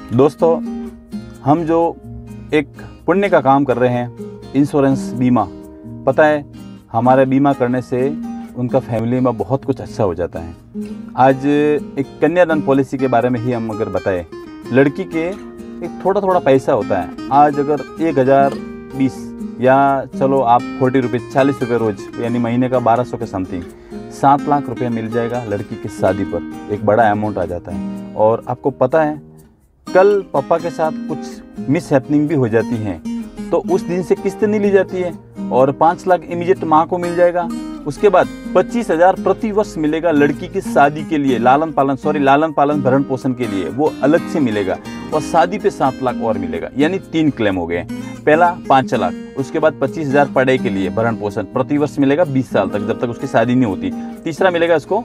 दोस्तों, हम जो एक पुण्य का काम कर रहे हैं, इंश्योरेंस बीमा, पता है हमारे बीमा करने से उनका फैमिली में बहुत कुछ अच्छा हो जाता है। आज एक कन्यादान पॉलिसी के बारे में ही हम अगर बताएं, लड़की के एक थोड़ा थोड़ा पैसा होता है। आज अगर 1020 या चलो आप 40 रुपये 40 रुपये रोज, यानी महीने का 1200 के समथिंग 7 लाख रुपया मिल जाएगा लड़की की शादी पर। एक बड़ा अमाउंट आ जाता है। और आपको पता है, कल पापा के साथ कुछ मिस हैपनिंग भी हो जाती है तो उस दिन से किस्त नहीं ली जाती है और 5 लाख इमीडिएट माँ को मिल जाएगा। उसके बाद 25,000 प्रति वर्ष मिलेगा लड़की की शादी के लिए, लालन पालन भरण पोषण के लिए, वो अलग से मिलेगा। और शादी पे 7 लाख और मिलेगा, यानी 3 क्लेम हो गए। पहला 5 लाख, उसके बाद 25,000 पढ़ाई के लिए भरण पोषण प्रति वर्ष मिलेगा 20 साल तक, जब तक उसकी शादी नहीं होती। तीसरा मिलेगा इसको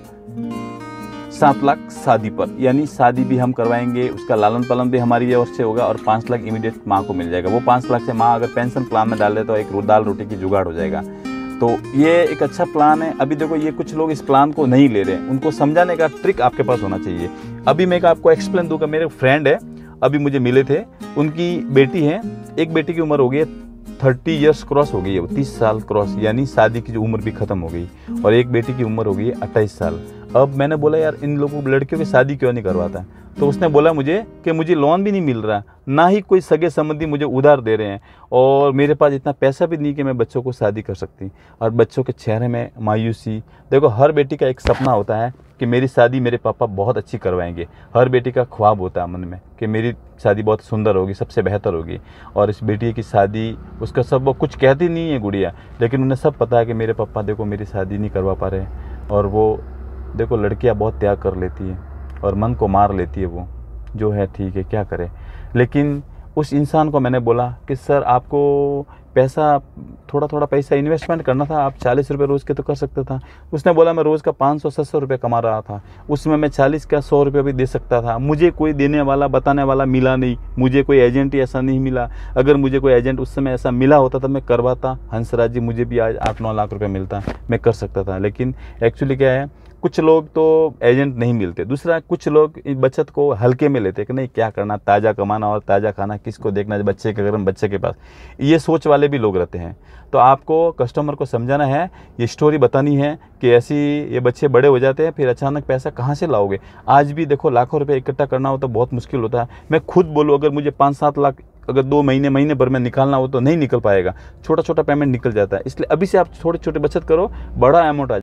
7 लाख शादी पर, यानी शादी भी हम करवाएंगे, उसका लालन पालन भी हमारी ओर से होगा और 5 लाख इमीडिएट माँ को मिल जाएगा। वो 5 लाख से माँ अगर पेंशन प्लान में डाल दे तो एक दाल रोटी की जुगाड़ हो जाएगा। तो ये एक अच्छा प्लान है। अभी देखो, ये कुछ लोग इस प्लान को नहीं ले रहे, उनको समझाने का ट्रिक आपके पास होना चाहिए। अभी मैं आपको एक्सप्लेन दूंगा। मेरे फ्रेंड है, अभी मुझे मिले थे, उनकी बेटी है, एक बेटी की उम्र हो गई है 30 ईयर्स क्रॉस हो गई है, 30 साल क्रॉस, यानी शादी की जो उम्र भी खत्म हो गई। और एक बेटी की उम्र हो गई है 28 साल। अब मैंने बोला यार, इन लोगों को लड़कियों की शादी क्यों नहीं करवाता? तो उसने बोला मुझे कि मुझे लोन भी नहीं मिल रहा, ना ही कोई सगे संबंधी मुझे उधार दे रहे हैं, और मेरे पास इतना पैसा भी नहीं कि मैं बच्चों को शादी कर सकती। और बच्चों के चेहरे में मायूसी। देखो, हर बेटी का एक सपना होता है कि मेरी शादी मेरे पापा बहुत अच्छी करवाएंगे। हर बेटी का ख्वाब होता है मन में कि मेरी शादी बहुत सुंदर होगी, सबसे बेहतर होगी। और इस बेटी की शादी, उसका सब, वो कुछ कहती नहीं है गुड़िया, लेकिन उन्हें सब पता है कि मेरे पापा देखो मेरी शादी नहीं करवा पा रहे। और वो देखो, लड़कियां बहुत त्याग कर लेती है और मन को मार लेती है, वो जो है ठीक है, क्या करे। लेकिन उस इंसान को मैंने बोला कि सर, आपको पैसा थोड़ा थोड़ा पैसा इन्वेस्टमेंट करना था, आप 40 रुपये रोज़ के तो कर सकता था। उसने बोला मैं रोज़ का 500-700 रुपये कमा रहा था, उसमें मैं 40 का 100 रुपये भी दे सकता था। मुझे कोई देने वाला, बताने वाला मिला नहीं, मुझे कोई एजेंट ही ऐसा नहीं मिला। अगर मुझे कोई एजेंट उस समय ऐसा मिला होता तो मैं करवाता। हंसराज जी, मुझे भी आज 8-9 लाख रुपये मिलता, मैं कर सकता था। लेकिन एक्चुअली क्या है, कुछ लोग तो एजेंट नहीं मिलते। दूसरा, कुछ लोग बचत को हल्के में लेते कि नहीं, क्या करना, ताज़ा कमाना और ताज़ा खाना, किसको देखना, बच्चे के घर में, बच्चे के पास, ये सोच वाले भी लोग रहते हैं। तो आपको कस्टमर को समझाना है, ये स्टोरी बतानी है कि ऐसी ये बच्चे बड़े हो जाते हैं, फिर अचानक पैसा कहाँ से लाओगे। आज भी देखो, लाखों रुपए इकट्ठा करना हो तो बहुत मुश्किल होता है। मैं खुद बोलूँ, अगर मुझे 5-7 लाख अगर 2 महीने भर में निकालना हो तो नहीं निकल पाएगा, छोटा छोटा पेमेंट निकल जाता है। इसलिए अभी से आप छोटे छोटे बचत करो, बड़ा अमाउंट आ